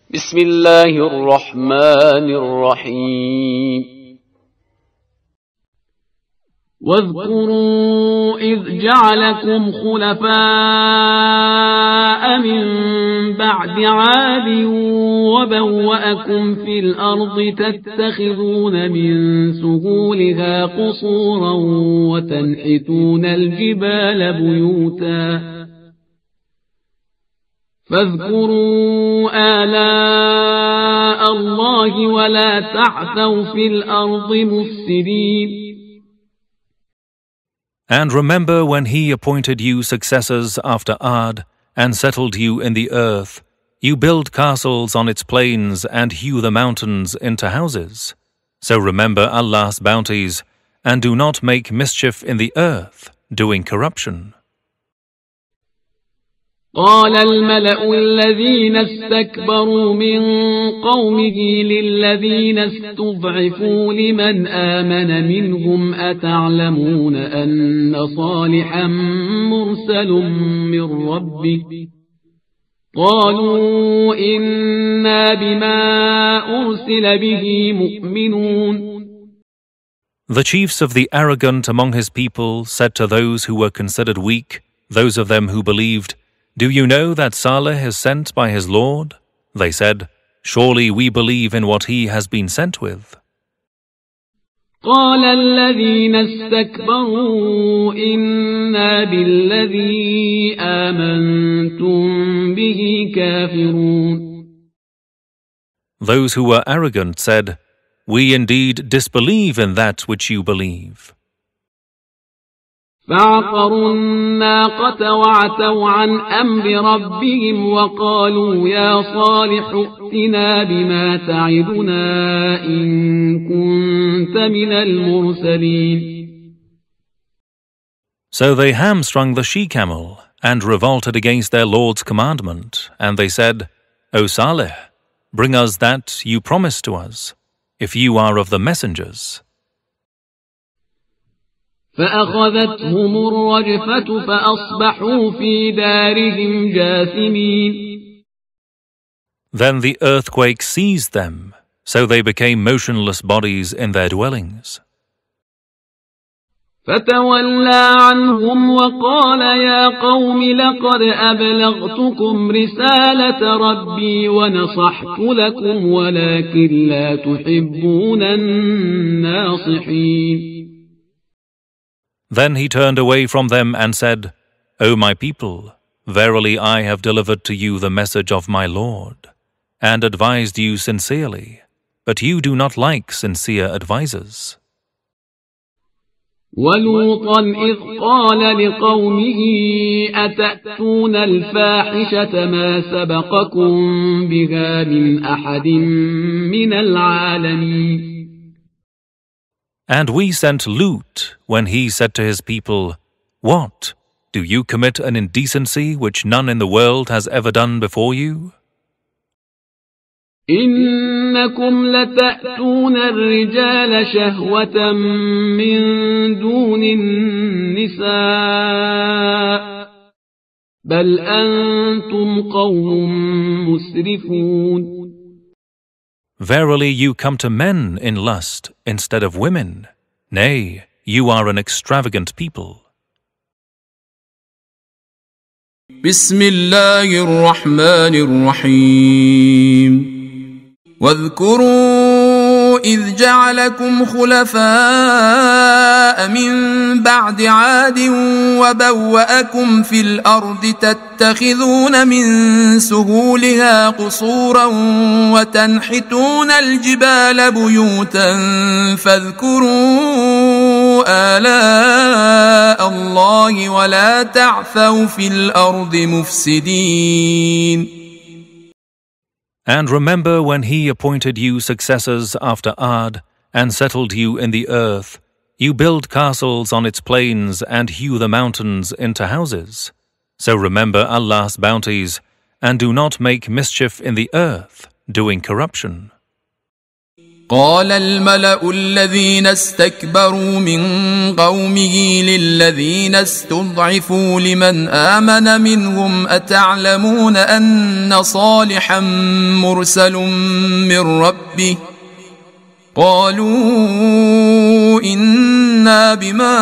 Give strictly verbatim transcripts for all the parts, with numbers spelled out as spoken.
بسم الله الرحمن الرحيم واذكروا إذ جعلكم خلفاء من بعد عاد وبوأكم في الأرض تتخذون من سهولها قصورا وتنحتون الجبال بيوتا فاذكروا آلاء الله ولا تعثوا في الأرض مفسدين. And remember when he appointed you successors after Ad, and settled you in the earth, you build castles on its plains and hew the mountains into houses. So remember Allah's bounties, and do not make mischief in the earth, doing corruption. قال الملأ الذين استكبروا من قومه للذين استضعفوا لمن آمن منهم أتعلمون أن صالحا مرسل من ربه قالوا إنا بما أرسل به مؤمنون. The chiefs of the arrogant among his people said to those who were considered weak, those of them who believed, "Do you know that Saleh is sent by his Lord?" They said, "Surely we believe in what he has been sent with." قال الذين استكبروا إنا بالذي آمنتم به كافرون. Those who were arrogant said, "We indeed disbelieve in that which you believe." فعقروا الناقة وعتوا عن أمر ربهم وقالوا يا صالح ائتنا بما تعدنا إن كنت من المرسلين. So they hamstrung the she-camel and revolted against their Lord's commandment, and they said, "O Saleh, bring us that you promised to us, if you are of the messengers." فأخذتهم الرجفة فأصبحوا في دارهم جاثمين. Then the earthquake seized them, so they became motionless bodies in their dwellings. فتولى عنهم وقال يا قوم لقد أبلغتكم رسالة ربي ونصحت لكم ولكن لا تحبون الناصحين. Then he turned away from them and said, "O my people, verily I have delivered to you the message of my Lord, and advised you sincerely, but you do not like sincere advisers." ولوطا إذ قال لقومه أتأتون الفاحشة ما سبقكم بها من أحد من العالمين. And we sent Lut when he said to his people, "What? Do you commit an indecency which none in the world has ever done before you? إنكم لتأتون الرجال شهوة من دون النساء بل أنتم قوم مسرفون. Verily you come to men in lust instead of women. Nay, you are an extravagant people. بسم الله الرحمن الرحيم واذكروا إذ جعلكم خلفاء من بعد عاد وبوأكم في الأرض تتخذون من سهولها قصورا وتنحتون الجبال بيوتا فاذكروا آلاء الله ولا تعثوا في الأرض مفسدين. And remember when he appointed you successors after Ad, and settled you in the earth, you build castles on its plains and hew the mountains into houses. So remember Allah's bounties, and do not make mischief in the earth, doing corruption. قال الملأ الذين استكبروا من قومه للذين استضعفوا لمن آمن منهم أتعلمون أن صالحا مرسل من ربه قالوا إنا بما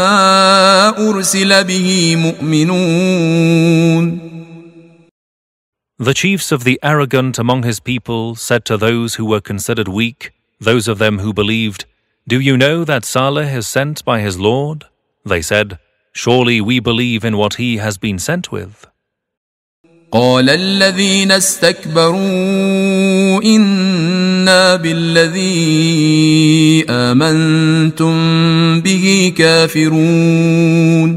أرسل به مؤمنون. The chiefs of the arrogant among his people said to those who were considered weak, those of them who believed, "Do you know that Saleh is sent by his Lord?" They said, "Surely we believe in what he has been sent with." قال الذين استكبروا إنا بالذي آمنتم به كافرون.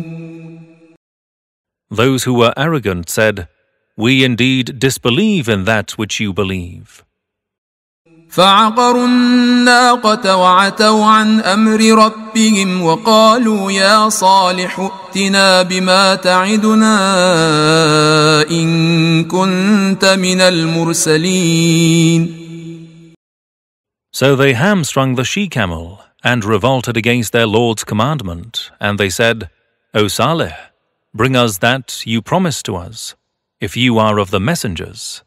Those who were arrogant said, "We indeed disbelieve in that which you believe." فعقروا الناقة وعتوا عن أمر ربهم وقالوا يا صالح ائتنا بما تعدنا إن كنت من المرسلين. So they hamstrung the she-camel and revolted against their Lord's commandment, and they said, "O Saleh, bring us that you promised to us, if you are of the messengers."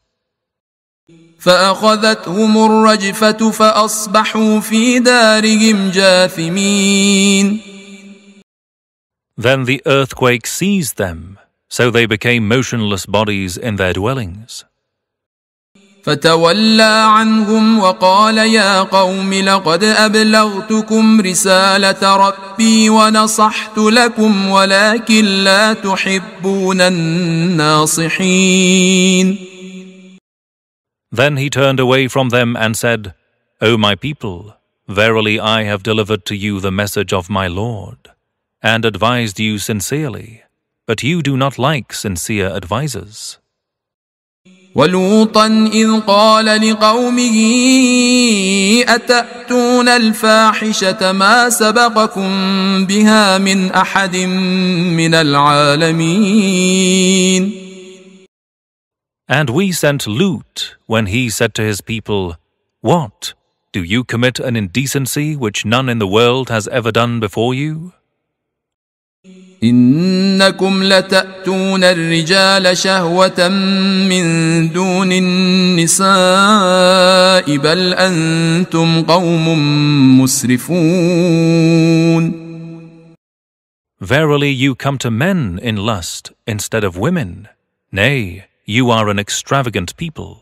فأخذتهم الرجفة فأصبحوا في دارهم جاثمين. Then the earthquake seized them, so they became motionless bodies in their dwellings. فتولى عنهم وقال يا قوم لقد أبلغتكم رسالة ربي ونصحت لكم ولكن لا تحبون الناصحين. Then he turned away from them and said, "O my people, verily I have delivered to you the message of my Lord, and advised you sincerely, but you do not like sincere advisers." ولوطا إذ قال لقومه أتأتون الفاحشة ما سبقكم بها من أحد من العالمين. And we sent Lut when he said to his people, "What? Do you commit an indecency which none in the world has ever done before you? إنكم لتأتون الرجال شهوة من دون النساء بل أنتم قوم مسرفون. Verily you come to men in lust instead of women. Nay, you are an extravagant people.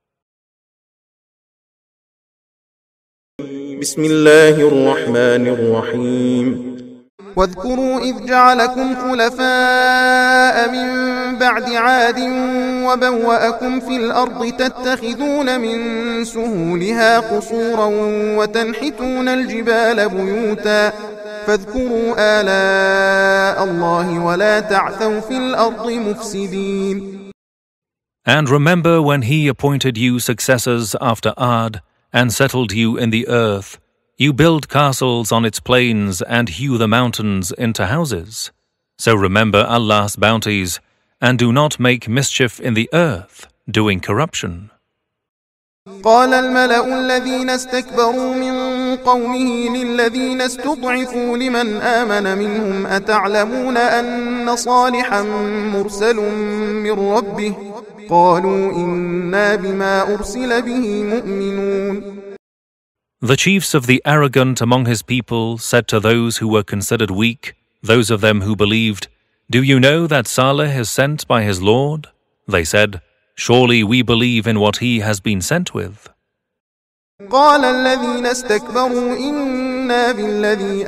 بسم الله الرحمن الرحيم. واذكروا إذ جعلكم خلفاء من بعد عاد وبوأكم في الأرض تتخذون من سهولها قصورا وتنحتون الجبال بيوتا فاذكروا آلاء الله ولا تعثوا في الأرض مفسدين. And remember when he appointed you successors after Ad and settled you in the earth. You build castles on its plains and hew the mountains into houses. So remember Allah's bounties and do not make mischief in the earth, doing corruption. قال الملأ الذين استكبروا من قومه للذين استضعفوا لمن آمن منهم أتعلمون أن صالحا مرسل من ربه قالوا إنا بما أرسل به مؤمنون. The chiefs of the arrogant among his people said to those who were considered weak, those of them who believed, "Do you know that Saleh is sent by his Lord?" They said, "Surely we believe in what he has been sent with." قال الذين استكبروا إنا بالذي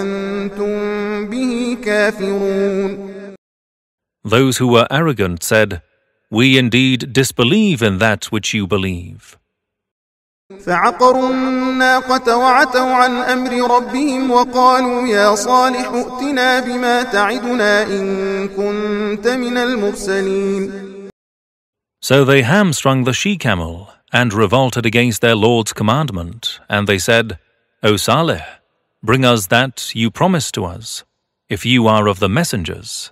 آمنتم به كافرون. Those who were arrogant said, "We indeed disbelieve in that which you believe." فعقروا الناقة وعتوا عن أمر ربهم وقالوا يا صالح ائتنا بما تعدنا إن كنت من المرسلين. So they hamstrung the she-camel and revolted against their Lord's commandment, and they said, "O Saleh, bring us that you promised to us, if you are of the messengers."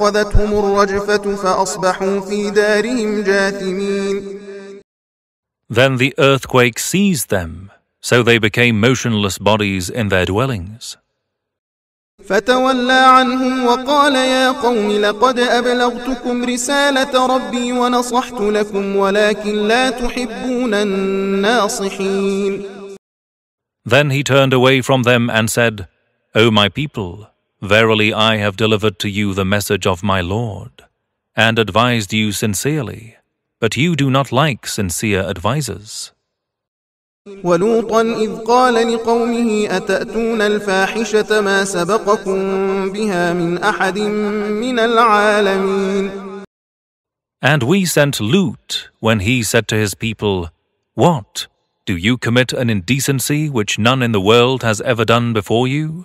فأخذتهم الرجفة فأصبحوا في دارهم جاثمين. Then the earthquake seized them, so they became motionless bodies in their dwellings. فتولى عنهم وقال يا قوم لقد أبلغتكم رسالة ربي ونصحت لكم ولكن لا تحبون الناصحين. Then he turned away from them and said, O my people, verily I have delivered to you the message of my Lord, and advised you sincerely, but you do not like sincere advisers. ولوطا إذ قال لقومه أتأتون الفاحشة ما سبقكم بها من أحد من العالمين. And we sent Lut when he said to his people, What? Do you commit an indecency which none in the world has ever done before you?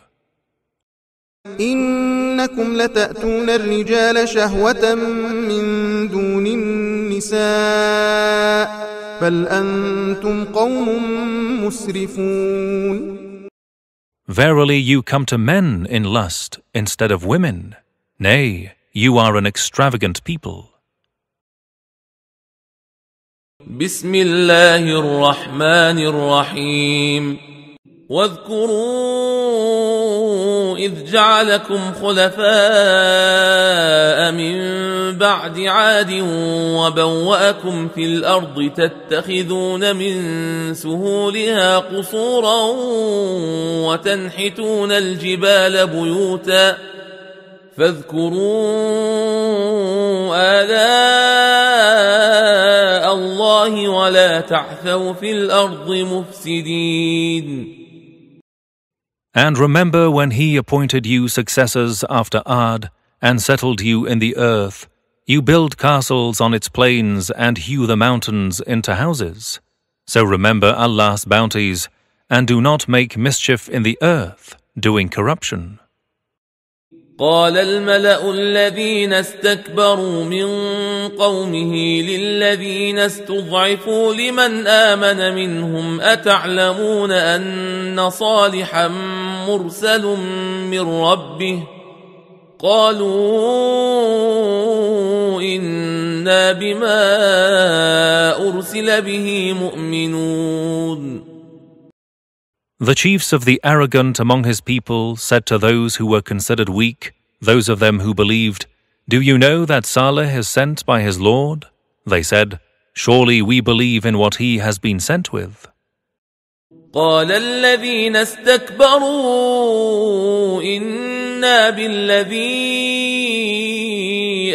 إنكم لتأتون الرجال شهوة من دون النساء بل أنتم قوم مسرفون. Verily you come to men in lust instead of women. Nay, you are an extravagant people. بسم الله الرحمن الرحيم واذكروا إذ جعلكم خلفاء من بعد عاد وبوأكم في الأرض تتخذون من سهولها قصورا وتنحتون الجبال بيوتا فاذكروا آلاء الله ولا تعثوا في الأرض مفسدين. And remember when he appointed you successors after Ad and settled you in the earth, you build castles on its plains and hew the mountains into houses. So remember Allah's bounties and do not make mischief in the earth, doing corruption. قال الملأ الذين استكبروا من قومه للذين استضعفوا لمن آمن منهم أتعلمون أن صالحا مرسل من ربه قالوا إنا بما أرسل به مؤمنون. The chiefs of the arrogant among his people said to those who were considered weak, those of them who believed, Do you know that Saleh is sent by his Lord? They said, Surely we believe in what he has been sent with. قال الذين استكبروا إنا بالذي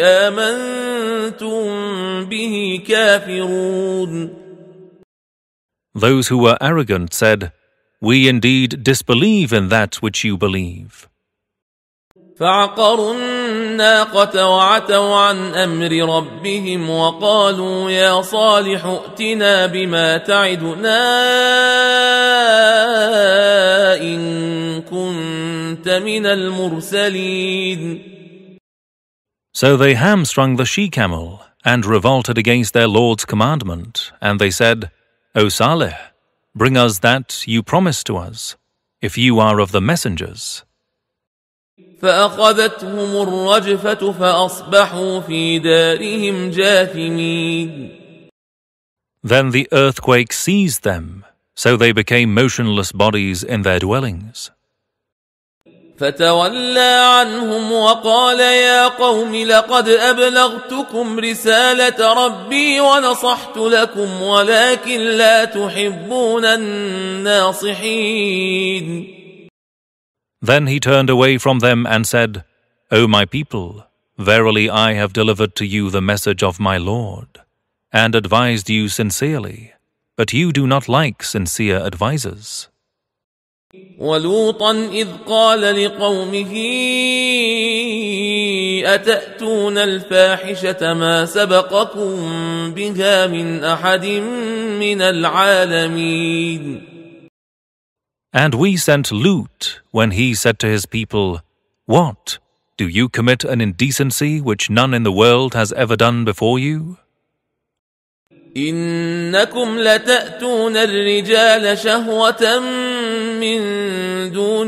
آمنتم به كافرون. Those who were arrogant said, We indeed disbelieve in that which you believe. فعقروا الناقة وعتوا عن أمر ربهم وقالوا يا صالح ائتنا بما تعدنا إن كنت من المرسلين. So they hamstrung the she-camel and revolted against their Lord's commandment, and they said, O Saleh, bring us that you promised to us, if you are of the messengers. فأخذتهم الرجفة فأصبحوا في دارهم جاثمين. Then the earthquake seized them, so they became motionless bodies in their dwellings. فتولى عنهم وقال يا قوم لقد أبلغتكم رسالة ربي ونصحت لكم ولكن لا تحبون الناصحين. Then he turned away from them and said, O my people, verily I have delivered to you the message of my Lord, and advised you sincerely, but you do not like sincere advisers. ولوطا إذ قال لقومه أتأتون الفاحشة ما سبقكم بها من أحد من العالمين. And we sent Lut when he said to his people, What? Do you commit an indecency which none in the world has ever done before you? إنكم لتأتون الرجال شهوة من دون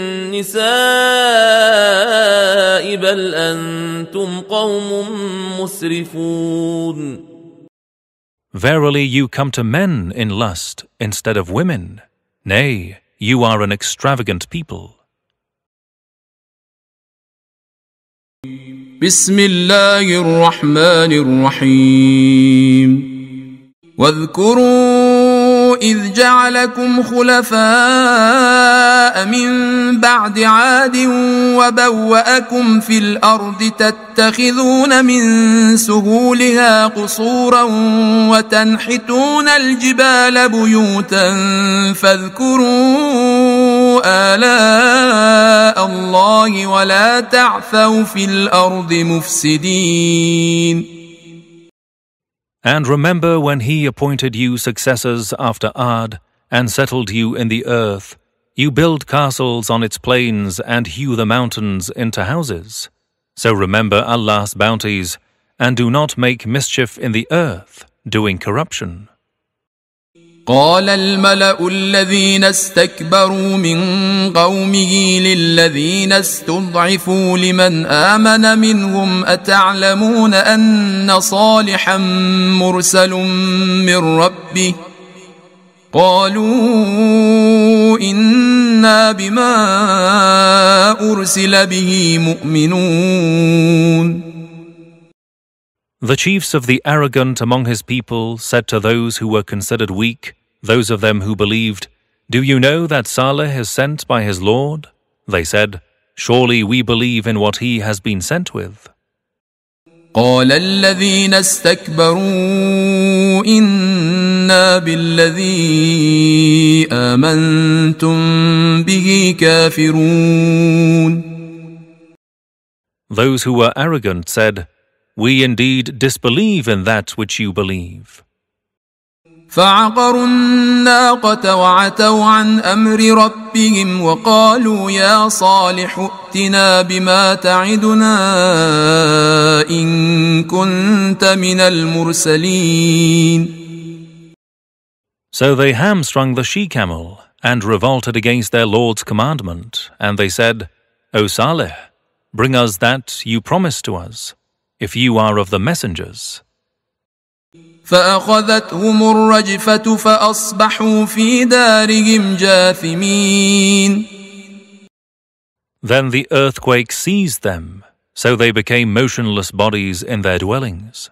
النساء بل أنتم قوم مسرفون. Verily you come to men in lust instead of women. Nay, you are an extravagant people. بسم الله الرحمن الرحيم واذكروا إذ جعلكم خلفاء من بعد عاد وبوأكم في الأرض تتخذون من سهولها قصورا وتنحتون الجبال بيوتا فاذكروا آلاء الله ولا تعثوا في الأرض مفسدين. And remember when he appointed you successors after Ad, and settled you in the earth, you build castles on its plains and hew the mountains into houses. So remember Allah's bounties, and do not make mischief in the earth, doing corruption. قال الملأ الذين استكبروا من قومه للذين استضعفوا لمن آمن منهم أتعلمون أن صالحا مرسل من ربه قالوا إنا بما أرسل به مؤمنون. The chiefs of the arrogant among his people said to those who were considered weak, those of them who believed, "Do you know that Saleh is sent by his Lord?" They said, "Surely we believe in what he has been sent with." قال الذين استكبروا إنا بالذي آمنتم به كافرون. Those who were arrogant said, "We indeed disbelieve in that which you believe." فعقروا الناقة وعتوا عن أمر ربهم وقالوا يا صالح ائتنا بما تعدنا إن كنت من المرسلين. So they hamstrung the she-camel and revolted against their Lord's commandment, and they said, "O Saleh, bring us that you promised to us, if you are of the messengers." فأخذتهم الرجفة فأصبحوا في دارهم جاثمين. Then the earthquake seized them, so they became motionless bodies in their dwellings.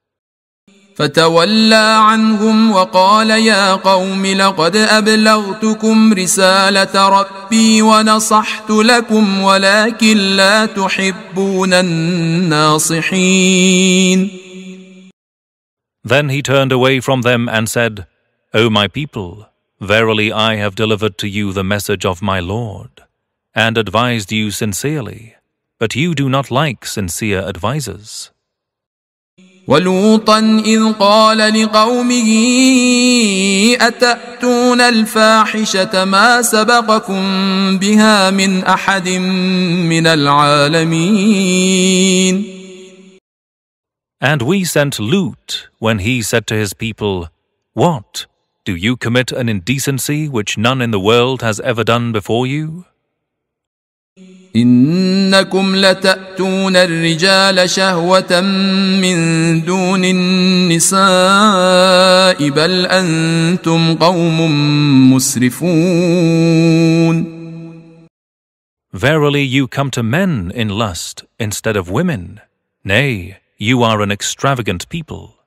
فتولى عنهم وقال يا قوم لقد أبلغتكم رسالة ربي ونصحت لكم ولكن لا تحبون الناصحين. Then he turned away from them and said, "O my people, verily I have delivered to you the message of my Lord, and advised you sincerely, but you do not like sincere advisers." ولوطا إذ قال لقومه أتأتون الفاحشة ما سبقكم بها من أحد من العالمين. And we sent Lut when he said to his people, "What? Do you commit an indecency which none in the world has ever done before you? إنكم لتأتون الرجال شهوة من دون النساء بل أنتم قوم مسرفون. Verily you come to men in lust instead of women. Nay, you are an extravagant people.